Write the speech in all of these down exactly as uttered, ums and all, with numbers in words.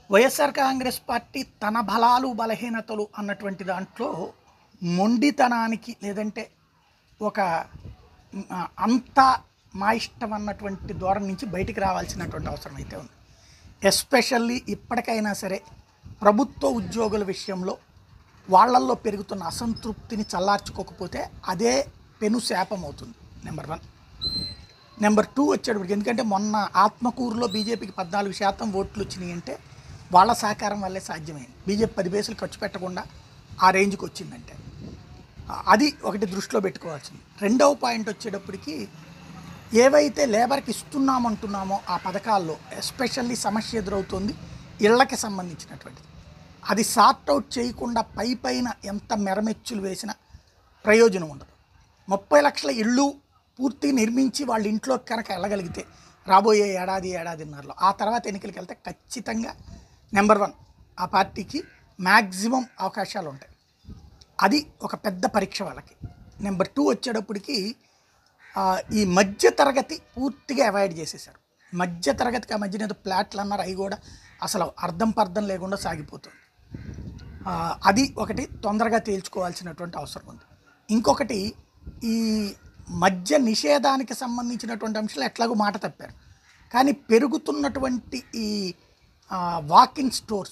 YSR Congress party తన బలాలు బలహీనతలు అన్నటువంటి దాంట్లో మొండితనానికి లేదంటే ఒక ఆ, అంతా మా ఇష్టం అన్నటువంటి ధోరణి నుంచి బయటికి రావాల్సినటువంటి అవసరం అయితే ఉంది. ఎస్పెషల్లీ ఇప్పటికైనా సరే ప్రభుత్వ ఉద్యోగుల విషయంలో వాళ్ళల్లో పెరుగుతున్న అసంతృప్తిని చల్లార్చుకోకపోతే అదే పెను శాపం అవుతుంది. Number one. నెంబర్ టూ వచ్చేటప్పటికి, ఎందుకంటే మొన్న ఆత్మకూరులో బీజేపీకి పద్నాలుగు శాతం ఓట్లు వచ్చినాయి అంటే వాళ్ళ సహకారం వల్లే సాధ్యమైంది. బీజేపీ పది పైసలు ఖర్చు పెట్టకుండా ఆ రేంజ్కి వచ్చిందంటే అది ఒకటి దృష్టిలో పెట్టుకోవాల్సింది. రెండవ పాయింట్ వచ్చేటప్పటికి, ఏవైతే లేబర్కి ఇస్తున్నామంటున్నామో ఆ పథకాల్లో ఎస్పెషల్లీ సమస్య ఎదురవుతుంది ఇళ్లకి సంబంధించినటువంటిది. అది సార్ట్ అవుట్ చేయకుండా పై పైన ఎంత మెరమెచ్చులు వేసినా ప్రయోజనం ఉండదు. ముప్పై లక్షల ఇళ్ళు పూర్తి నిర్మించి వాళ్ళ ఇంట్లో కనుక వెళ్ళగలిగితే రాబోయే ఏడాది ఏడాదిన్నరలో ఆ తర్వాత ఎన్నికలకు వెళ్తే ఖచ్చితంగా నెంబర్ వన్ ఆ పార్టీకి మ్యాక్సిమం అవకాశాలు ఉంటాయి. అది ఒక పెద్ద పరీక్ష వాళ్ళకి. నెంబర్ టూ వచ్చేటప్పటికి ఆ, ఈ మధ్య తరగతి పూర్తిగా అవాయిడ్ చేసేసారు. మధ్య తరగతికి ఆ మధ్యన ఏదో ప్లాట్లు అన్నారు, అవి కూడా అసలు అర్థం పర్థం లేకుండా సాగిపోతుంది. ఆ, అది ఒకటి తొందరగా తేల్చుకోవాల్సినటువంటి అవసరం ఉంది. ఇంకొకటి, ఈ మద్య నిషేధానికి సంబంధించినటువంటి అంశాలు ఎట్లాగో మాట తప్పారు, కానీ పెరుగుతున్నటువంటి ఈ వాకింగ్ స్టోర్స్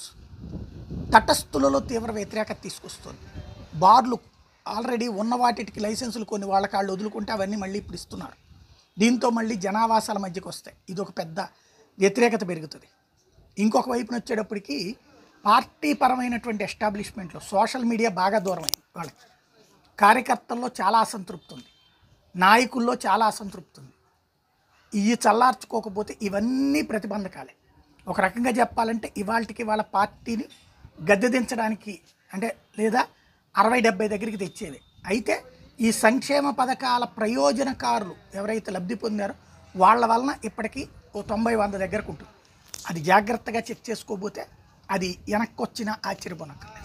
తటస్థులలో తీవ్ర వ్యతిరేకత తీసుకొస్తుంది. బార్లు ఆల్రెడీ ఉన్న వాటికి లైసెన్సులు కొన్ని వాళ్ళ కాళ్ళు వదులుకుంటే అవన్నీ మళ్ళీ ఇప్పుడు ఇస్తున్నారు. దీంతో మళ్ళీ జనావాసాల మధ్యకి వస్తాయి. ఇది ఒక పెద్ద వ్యతిరేకత పెరుగుతుంది. ఇంకొక వైపున వచ్చేటప్పటికి పార్టీ పరమైనటువంటి ఎస్టాబ్లిష్మెంట్లో సోషల్ మీడియా బాగా దూరమైంది వాళ్ళకి. కార్యకర్తల్లో చాలా అసంతృప్తి ఉంది, నాయకుల్లో చాలా అసంతృప్తి ఉంది. ఇవి చల్లార్చుకోకపోతే ఇవన్నీ ప్రతిబంధకాలే. ఒక రకంగా చెప్పాలంటే ఇవాళకి వాళ్ళ పార్టీని గద్దెదించడానికి అంటే లేదా అరవై డెబ్బై దగ్గరికి తెచ్చేది. అయితే ఈ సంక్షేమ పథకాల ప్రయోజనకారులు ఎవరైతే లబ్ధి పొందారో వాళ్ళ వలన ఇప్పటికీ ఓ తొంభై వంద దగ్గరకు ఉంటుంది. అది జాగ్రత్తగా చెక్ చేసుకోబోతే అది వెనక్కి వచ్చిన ఆశ్చర్యపోనక్క.